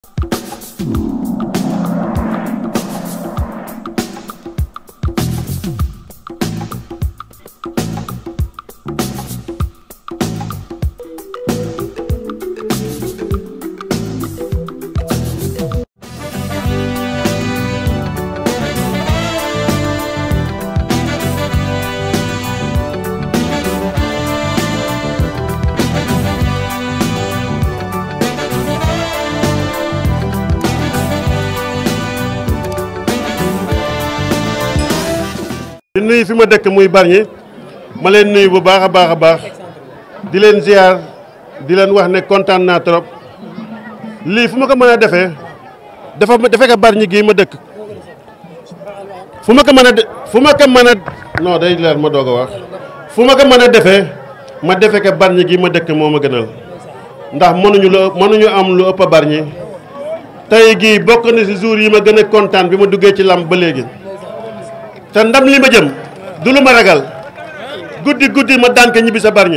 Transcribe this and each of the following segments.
di nuyu fi ma dëkk muy Bargny ma leen nuyu bu baax a baax di leen ziar di leen wax ne kontaan naa trop lii fu ma ko mën a defee defe ko Bargny gii ma dëkk fu ma ko mën a non day leer ma doog a wax fu ma ko mën a defee ma defe ko Bargny gii ma dëkk moo ma gënal ndax mënuñu am lu ëpp Bargny tey gii bokk na ci jour yi ma gën a kontaan bi ma duggee ci làmb ba léegi te ndam li ma jëm du lu ma ragal guddi ma daan ko ñibbi sa Bargny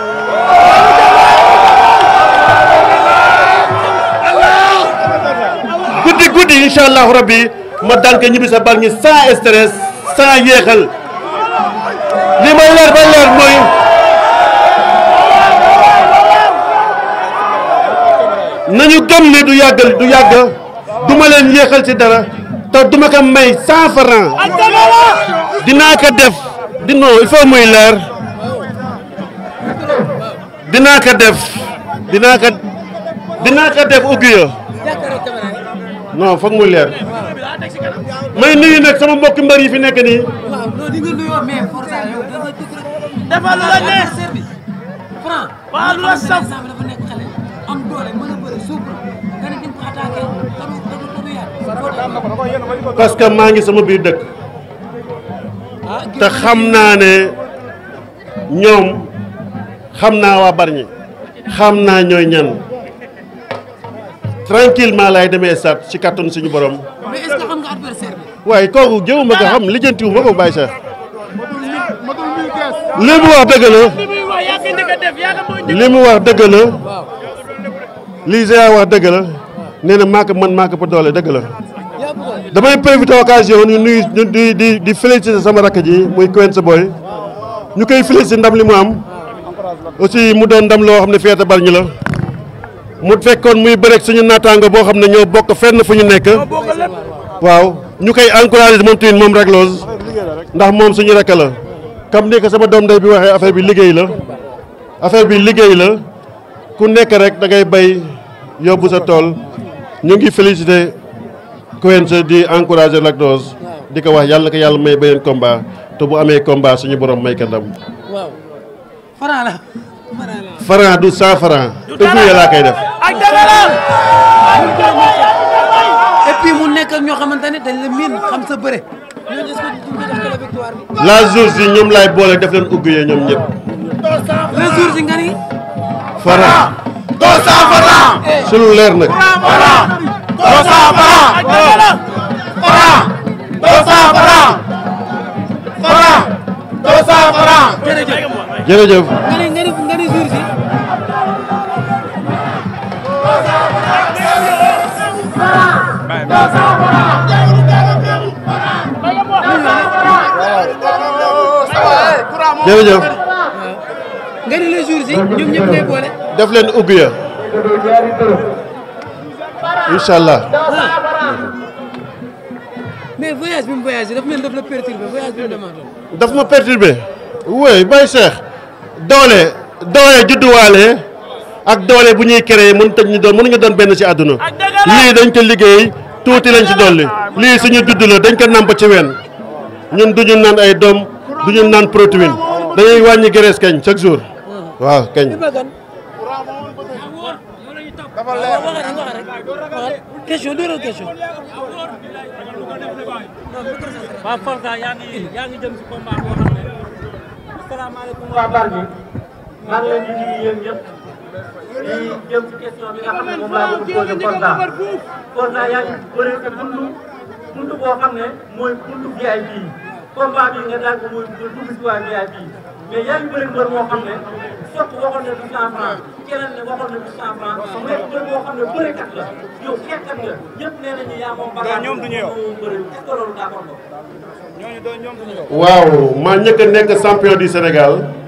guddi incha allahu rabbi ma daan ko ñibbi sa Bargny sans stress sans yéexal li may leer ba leer mooy nañu gëm ne du yàgg du ma leen yéexal ci dara te duma ko may 100 francs dinaa ko def non il faut muy leer dinaa ko def auguyo non foog muy leer may nuyu nag sama mbokki mbër yi fi nekk nii dafa lu la neex Franc waaw lu la saf dafa nekk xale am doole mën a bëre suuf nga ne ko attaqué parce que maa ngi sama biir dëkk te xam naa ne ñoom xam naa waa Bargny xam naa ñooy ñan tranquillement laay demee stade ci kàttanu suñu borom. mais est-ce que xam nga adversaire bi. waaye kooku jëwuma ko xam lijjantiwuma ko Baye Cheikh. li mu wax dëgg la. li mu wax dëgg la. lii Géant wax dëgg la. nee na maa ko mën maa ko pa doole dëgg la. damay profiter occasion ñu nuyu di féliciter sama rakk ji muy Quench Boy ñu koy féliciter ndam li mu am. aussi mu doon ndam loo xam ne fierté Bargny la. mu fekkoon muy bëreeg suñu naataango boo xam ne ñoo bokk fenn fu ñu nekk. waaw ñu koy encourager moom tamit moom Lac Rose ndax moom suñu rakk la. comme ni ko sama doom ndey bi waxee affaire bi liggéey la ku nekk rek da ngay bay yóbbu sa tool ñu ngi féliciter Quench di encourager Lac Rose di ko wax yàlla na ko yàlla may beneen combat te bu amee combat suñu borom may ko ndam. waaw Franc la. Franc du 100 francs te bu laa koy def. ak dara la. et puis mu nekk ak ñoo xamante ne dañ la miin xam sa bëre. ñooñu est-ce que duñ ko def la victoire bi. la jour si ñoom laay boole def leen ugguyee ñoom ñëpp. le jour si nga ni. Franc. 200 francs. su lu leer nag. Franc. 200 francs. ak dara la. Franc. 200 francs. Franc. 200 francs. jërëjëf. nga ni jour si. jërëjëf. nga ni les jours yi ñoom ñëpp ngay boole. def leen ubbi ya incha allah. mais voyage bi mu voyagé daf mel daf la perturbé voyage bi mu demandoo. daf ma perturbé. oui Baye Cheikh. doole judduwaale ak doole bu ñuy créé mënuñu doon benn ci àdduna. lii dañ ko liggéey tuuti lañ ci dolli. lii suñu judd la dañ ko nàmp ci ween ñun duñu naan ay doom duñu naan protéine dañuy wàññi graisse kañ chaque jour. waaw kañ. question dóoral question. waaw Forza yaa ngi jëm si combat boo xam ne asalaamaaleykum waa Bargny maa ngi leen di nuyu yéen ñëpp di jëm si question bi nga xam ne moom laa bëgg a posé Forza yaa ngi bëri te buntu boo xam ne mooy buntu VIP combat bi nga daan ko mooy dugg si waa VIP mais yaa ngi bëri mbër moo xam ne sot waxoon ne du 100 francs keneen ne waxoon ne du 100 francs nekk mbër boo xam ne bërekat la yow xeexkat nga ñëpp nee nañu yaa moom bagage ñoom duñu yow bëri est-ce que loolu d'accord nga ñooñu do ñoom duñu yow waaw maa njëkk a nekk champion du Sénégal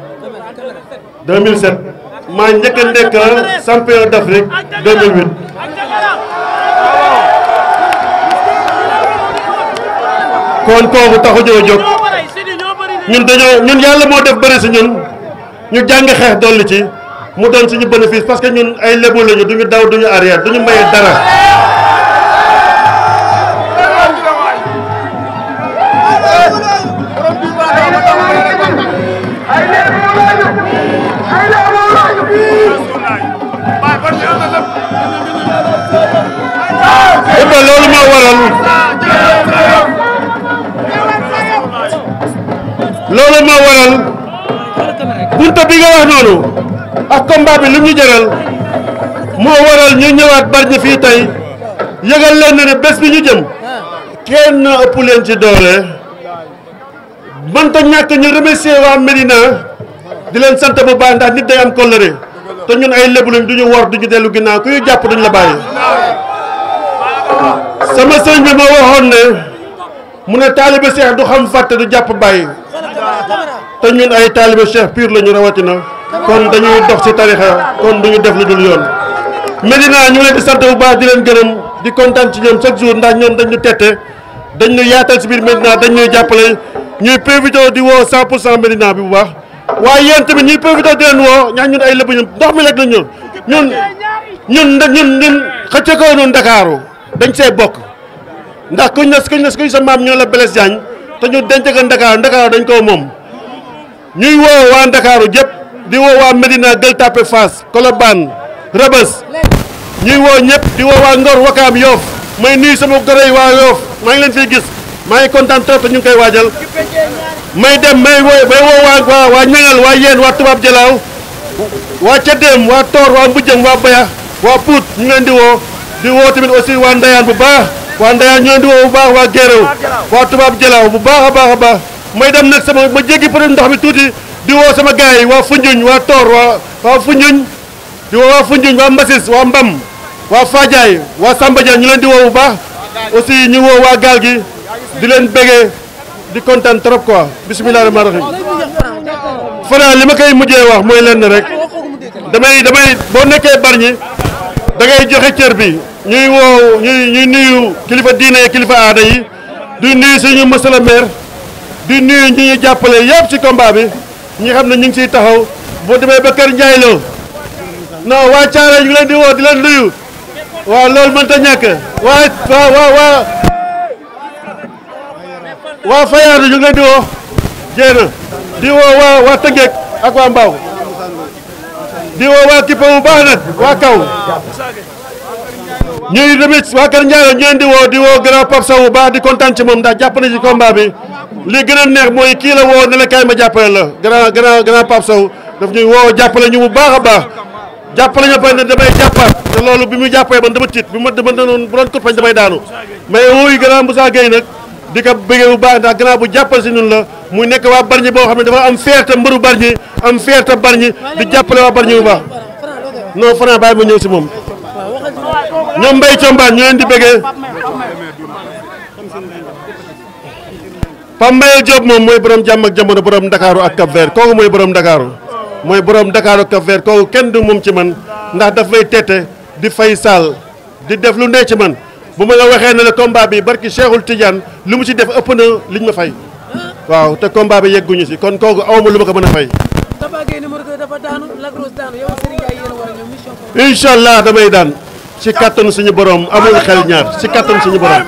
2007 maa njëkk a nekk champion d'Afrique 2008 kon kooku taxu jóg ñun yàlla moo def bëri si ñun ñu jàng xeex dolli ci mu doon suñu bénéfice parce que ñun ay lébu lañu duñu daw duñu arrière duñu maye dara. loolu moo waral bunta bi nga wax noonu ak combat bi lu ñu jëral moo waral ñu ñëwaat Bargny fii tey yëgal leen ne bés bi ñu jëm kenn ëpp leen ci doole mënta ñàkk ñu remercier waa Médina di leen sant bu baax ndax nit day am kóllëre te ñun ay lébu lañ duñu wor duñu dellu ginnaaw ku ñu jàpp duñu la bàyyi. sama sëñ bi ma waxoon ne mu ne taalibe Cheikh du xam fàtte du jàpp bàyyi te ñun ay taalibe Cheikh pur la ñu rawatina kon dañuy dox ci tarixa kon duñu def lu dul yoon. Médina ñu leen di sant bu baax di leen gërëm di kontaan ci ñoom chaque jour ndax ñoom dañ ñu tette dañ ñu yaatal ci biir Médina dañ ñuy jàppale ñuy profité di woo 100% Médina bi bu baax waaye yéen tamit ñuy profité di leen woo ñax ñun ay lépp ndox mi rek la ñun xëcc ko noonu Ndakaaru dañ see bokk ndax kuñ sa maam ñoo la Blaise Diagne te ñu denc ko Ndakaaru dañ koo moom ñuy woo waa Ndakaaru jëpp di woo waa Médina Gueule Tapée Fass Colobane Rebeuss ñuy woo ñëpp di woo waa Ngor Wakaam Yoff may nuyu sama goro yi waa Yoff maa ngi leen fiy gis maa ngi kontaan trop te ñu ngi koy waajal may dem may woo waa Ñangal waa Yeen waa Tubaab Jalaaw waa Ceddeem waa Toor waa Mbujjëm waa Baya waa Pout ñu ngi leen di woo tamit aussi waa Ndayaan bu baax waa Ndayaan ñu leen di woo bu baax waa Géréw waa Tubaab Jalaaw bu baax a baax may dem nag ma jéggi peut ndox mi tuuti di woo sama gars yi waa Foundiougne waa Toor waa Foundiougne di woo waa Foundiougne waa Mbassis waa Mbam waa Fadiaye waa Samba Dia ñu leen di woo bu baax aussi ñu woo waa gaal gi di leen bégee di kontaan trop quoi bisimilah rahmaani rahiim. Fara li ma koy mujjee wax mooy lenn rek damay boo nekkee Bargny da ngay joxe cër bi ñuy nuyu kilifa diine yi kilifa aada yi di nuyu suñu monsieur le maire di nuyu ñi ñu jàppale yëpp ci combat bi ñi xam ne ñu ngi ciy taxaw boo demee ba Kër Ndiaye Lo non waa Thiaré ñu ngi leen di woo di leen nuyu waaw loolu mënta ñàkk waa Fayaadu ñu ngi leen di woo jéena di woo waa Tëngéej ak waa Mbaaw di woo waa Kipa bu baax nag waa kaw ñuy demit waa Kër Ndiaye ñu leen di woo grand Pape Sow bu baax di kontaan ci moom ndax jàpp na ci combat bi li gën a neex mooy kii la woo ne la kaay ma jàppale la grand Pape Sow daf ñuy woo jàppale ñu bu baax a baax jàppale ñu ne damay jàppaat te loolu bi mu jàppee man dama tiit bi ma noonu bu doon kut fañ damay daanu mais wuy grand Moussa Gueye nag di ko bëggee bu baax ndax grand bu jàppale si ñun la muy nekk waa Bargny boo xam ne dafa am fierté mbëru Bargny am fierté Bargny di jàppale waa Bargny bu baax non Franc bàyyi ma ñëw si moom ñoom Mbaye Combaan ñu leen di bëggee Pape Mbaye Diop moom mooy borom jàmm ak jamono borom Ndakaaru ak Cap Vert kooku mooy borom Ndakaaru mooy borom Dakar ak Cap Vert kooku kenn du moom ci man ndax daf may tette di fay saal di def lu ne ci man bu ma la waxee ne la combat bi barki Cheikhul Tidiane lu mu ci def ëpp na liñ ma fay waaw te combat bi yegguñu si kon kooku awma lu ma ko mën a fay. incha allah damay daan ci kattanu suñu borom amul xel ñaar ci kattanu suñu borom.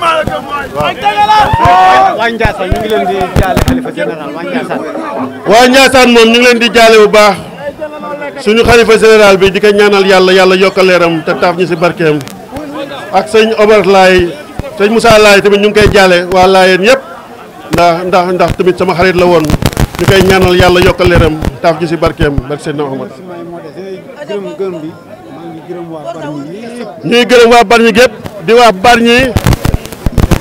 waa Ndiassane ñu ngi leen di jaale xalifa général waa Ndiassane. waa Ndiassane moom ñu ngi leen di jaale bu baax suñu xalifa général bi di ko ñaanal yàlla yokkal leeram te taaf ñu si barkeem ak sëñ Omar Laay sëñ Moussa Laay tamit ñu ngi koy jaale waa Laayeen yëpp ndax tamit sama xarit la woon ñu koy ñaanal yàlla yokkal leeram taaf ñu si barkeem barke seen Muhammad. ñuy gërëm waa Bargny gépp di waa Bargny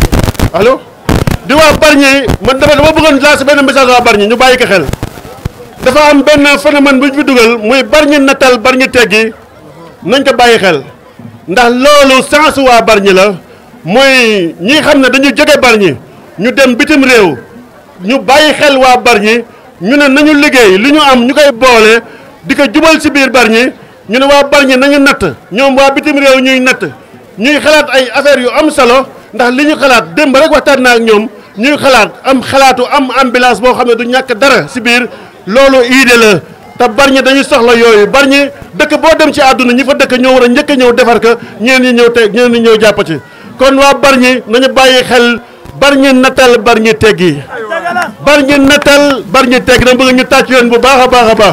allo di waa Bargny man dama bëggoon lancer benn message waa Bargny ñu bàyyi ko xel dafa am benn phénomène bu ñu fi dugal muy Bargny natal Bargny teggi nañ ko bàyyi xel ndax loolu sensu waa Bargny la mooy ñi xam ne dañu jóge Bargny ñu dem bitim réew ñu bàyyi xel waa Bargny ñu ne nañu liggéey li ñu am ñu koy boole di ko jubal ci biir Bargny ñu ne waa Bargny nañu natt ñoom waa bitim réew ñuy natt ñuy xalaat ay affaires yu am solo ndax li ñu xalaat démb rek waxtaan naa ak ñoom ñuy xalaat am xalaatu am ambulance boo xam ne du ñàkk dara ci biir loolu idée la te Bargny dañuy soxla yooyu Bargny dëkk boo dem ci àdduna ñi fa dëkk ñoo war a njëkk a ñëw defar ko ñeen ñi ñëw teg ñeen ñi ñëw jàpp ci kon waa Bargny nañu bàyyi xel Bargny natal Bargny teggi Bargny natal Bargny teggi dama bëgg ñu tàcc yoon bu baax a baax a baax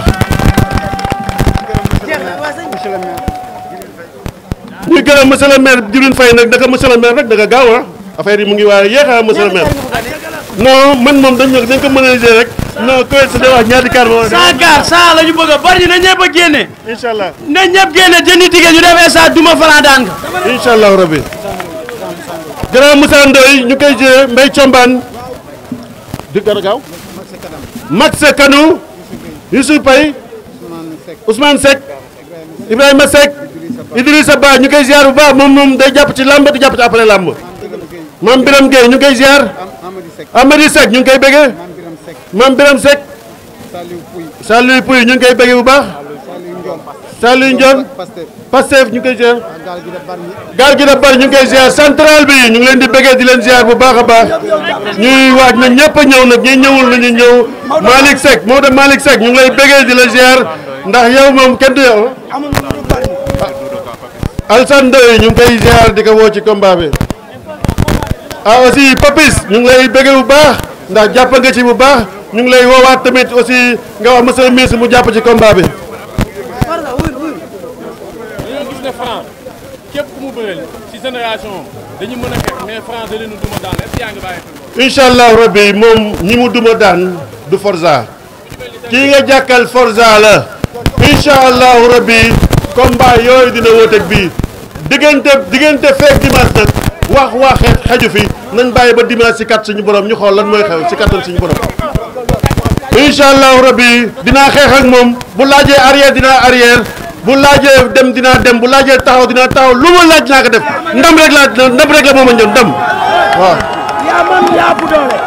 ñu gërëm monsieur le maire Djibril Faye nag daka monsieur le maire rek daka gaaw a affaire yi mu ngi waaye yéexa monsieur le maire non man moom dañ ko mënaliser rek non koy sa day wax ñaati kaar ba saa kaar saa la ñu bëgg a Bargny na ñëpp a génne incha allah na ñëpp génne jëndi tigé ñu defee sa duma Franc daan nga incha allah rabbi grand Moussa Ndoye ñu koy jëlee Mbaye Thiombane di gën a gaaw Max Kanou Youssou Paye Ousmane Seck Ibrahima Seck Idrissa Ba ñu koy ziar bu baax moom day jàpp ci lamb di jàpp ci après lamb Mame Biram Gueye ñu koy ziar Amady Seck ñu ngi koy bëggee Mame Biram Seck Saliou Pouy ñu ngi koy bëggee bu baax Saliou Ndione Pastef ñu koy ziar gaal gi da bari ñu ngi koy ziar central bi ñu ngi leen di bëggee di leen ziar bu baax a baax ñuy waaj na ñëpp a ñëw nag ñi ñëwul nañu ñëw Malick Seck moo de Malick Seck ñu ngi lay bëggee di la ziar ndax yow moom kenn du yow Alsane Ndoye ñu ngi koy ziar di ko woo ci combat bi ah aussi Papis ñu ngi lay bëggee bu baax ndax jàpp nga ci bu baax ñu ngi lay woowaat tamit aussi nga wax monsieur le ministre mu jàpp ci combat bi. gis ne Franc képp ku mu bëreel ci génération dañu mën a xeex mais Franc da leen a duma daan est-ce que yaa ngi bàyyi xel. incha allah rabbi moom ñi mu duma daan du Forza kii nga jàkkal Forza la incha allah rabbi combat yooyu dina wóoteeg bii diggante feek dimanche nag wax xeju fi nañ bàyyi ba dimanche ci kat suñu borom ñu xool lan mooy xew ci kattan suñu borom incha allah rabbi dinaa xeex ak moom bu laajee arrière dinaa arrière bu laajee dem dinaa dem bu laajee taxaw dinaa taxaw lu ma laaj naa ko def ndam rek la moom a ñëw ndam waaw. yaa man yaa bu doole.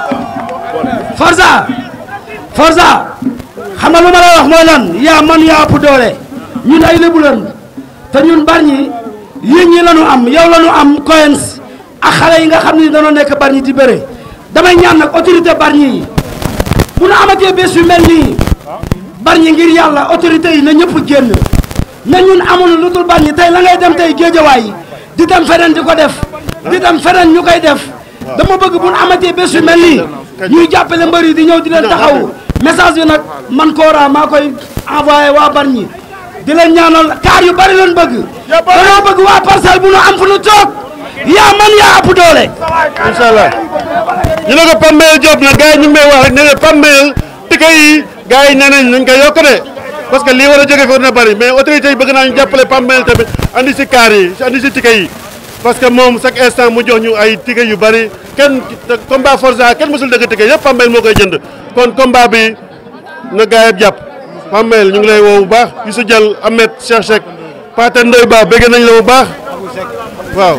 Forza xam nga lu ma la wax mooy lan yaa man yaa bu doole ñun ay lébu lan te ñun Bargny yéen ñi lañu am yow lañu am Coens ak xale yi nga xam ni dañoo nekk Bargny di bëre damay ñaan nag autorité Bargny yi bu nu amatee bés yu mel nii Bargny ngir yàlla autorité yi na ñëpp génn na ñun amuñu lu dul Bargny tey la ngay dem tey géejawaay di dem feneen di ko def di dem feneen ñu koy def dama bëgg bu nu amatee bés yu mel nii ñuy jàppale mbër yi di ñëw di leen taxaw message bi nag man Kora maa koy envoyé waa Bargny di leen ñaanal kaar yu bari leen bëgg dañoo bëgg waa Parcelles bu nu am fu nu toog yaa man yaa ëpp doole. incha allah ñu ne ko Pambeel Diop nag gars yi ñu ngi may wax rek ne ne Pambeel tike yi gars yi nee nañ nañ ko yokk de parce que lii war a jóge fi war na bari mais autorités yi bëgg naa ñu jàppale Pambeel tamit andi si kaar yi andi si tike yi parce que moom chaque instant mu jox ñu ay tike yu bari kenn combat Forza kenn mësul dëgg tike yëpp Pambeel moo koy jënd kon combat bi na gars yi jàpp Pambeel ñu ngi lay woo bu baax Youssou Diall Ahmed Cheikh Cheikh Pathé Ndoye Ba bëgg nañ la bu baax waaw.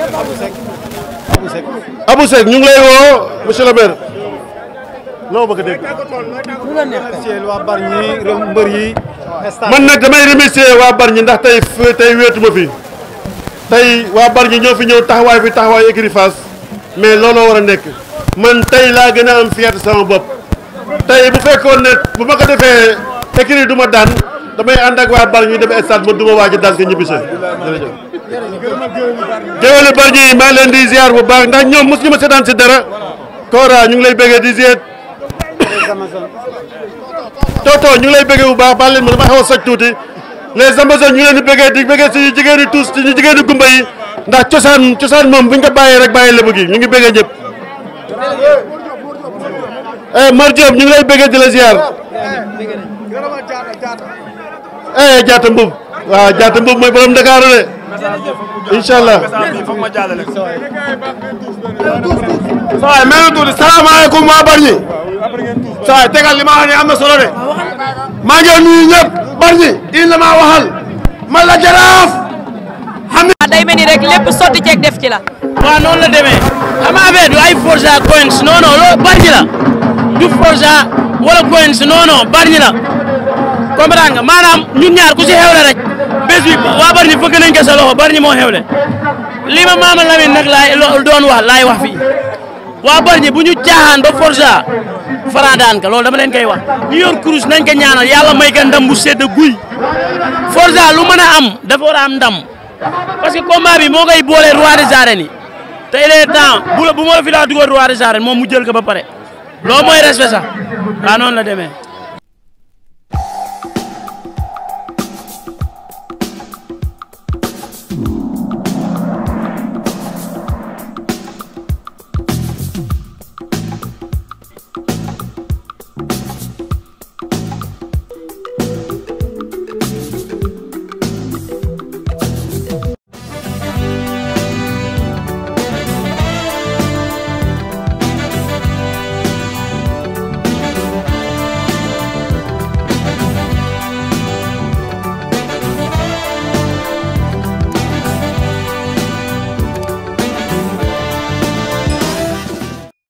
Abou Seck ñu ngi lay woo monsieur le maire loo bëgg a dégg. waa Bargny mbër yi. man nag damay remercier waa Bargny ndax tey wéetuma fi tey waa Bargny ñoo fi ñëw taxawaay écurie Fass mais looloo war a nekk man tey laa gën a am fierté sama bopp tey bu fekkoon ne bu ma ko defee écurie du ma daan damay ànd ak waa Bargny dem stade ma du ma waaj a daan ko ñibbisee jërëjëf. géwélu Bargny yi maa ngi leen di ziar bu baax ndax ñoom mos ñu ma seetaan si dara Kora ñu ngi lay bëggee di ziar Toto ñu ngi lay bëggee bu baax baal leen ma dama xaw a soj tuuti les Amazones ñu ngi leen di bëggee suñu jigéen ñi tous suñu jigéenu gumba yi ndax cosaan moom buñ ko bàyyee rek bàyyi lébu gi ñu ngi bëggee ñëpp Mar Diop ñu ngi lay bëggee di la ziar Jaata Mbub waaw Jaata Mbub mooy borom Dakar de incha allah. saa yi mel na tuuti salaamaaleykum waa Bargny saa yi tegal li ma wax ne am na solo de maa ngi nuyu ñëpp Bargny il la maa waxal man la Jaraaf xam day mel ni rek lépp sotti ceeg def ci la. waaw noonu la demee xam nga affaire du ay Forza Coins non non loolu Bargny la du Forza wala Coins non non Bargny la comprendre nga maanaam ñun ñaar ku si xewle rek bés bi waa Bargny fëgg nañ ko sa loxo Bargny moo xewle li ma Mama Lamine nag laay doon wax laay wax fii waa Bargny bu ñu caaxaan ba Forza Franc daan ka loolu dama leen koy wax ñu yor kurus nañ ko ñaanal yàlla may ka ndam bu sedd guy Forza lu mën a am dafa war a am ndam parce que combat bi moo koy boole roi des arènes yi te il est temps bu ma la fi laa dugal roi des arènes moom mu jël ko ba pare loolu mooy respect sax waaw noonu la demee.